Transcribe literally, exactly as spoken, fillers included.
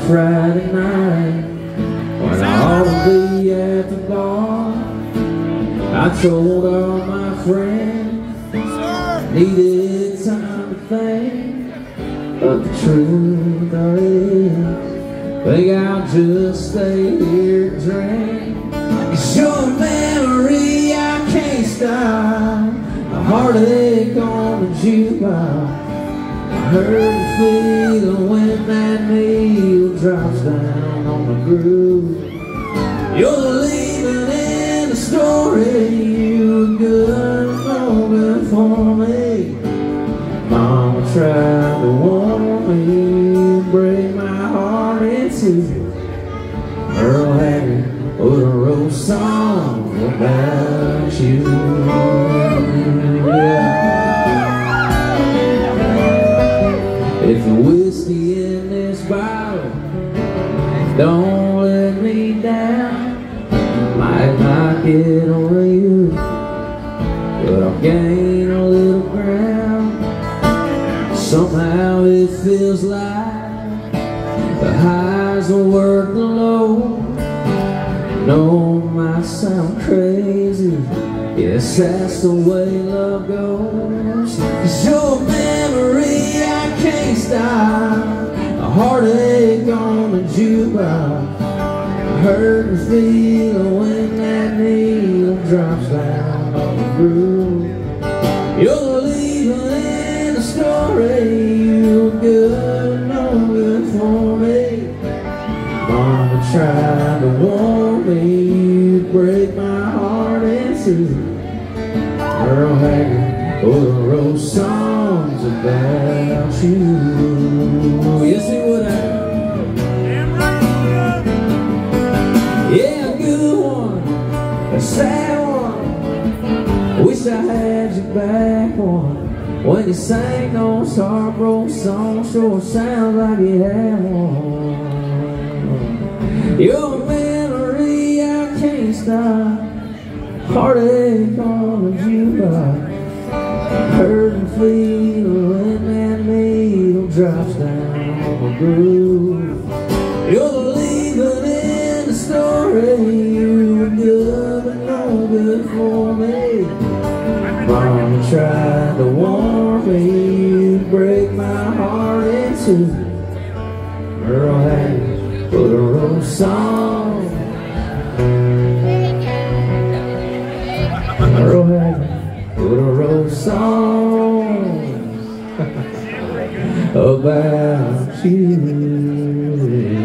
Friday night, when I ought to be at the bar, I told all my friends needed time to think, but the truth is, think I'll just stay here and drink. It's your memory I can't stop, a heartache on the jukebox. I heard the feeling when that needle drops down on the groove. You're leaving in the story, you were good, no good for me. Mama tried to warn me, break my heart in two. Merle Haggard would have wrote songs about you. Yeah. If the whiskey in this bottle don't let me down, might not get over you, but I'll gain a little ground. Somehow it feels like the highs are worth the low. No, might sound crazy, yes, that's the way love goes. 'Cause your memory I can't stop, a heartache on the jukebox. I heard the feeling when that needle drops down on the groove. You're leaving in the story, you were good, no good for me. Mama tried to warn me, you'd break my heart in two. Merle Haggard would have wrote songs about you. Yes, he would have. Yeah, a good one, a sad one. Wish I had you back one. When you sang those heartbroken songs, sure sounds like you had one. Your memory I can't stop, heartache on the jukebox. Heard and feel when that needle drops down on the groove. You're leaving in the story, you were good but no good for me. Mama tried to warn me, you'd break my heart in two. Merle Haggard would have wrote songs. Merle Haggard would have wrote songs about you.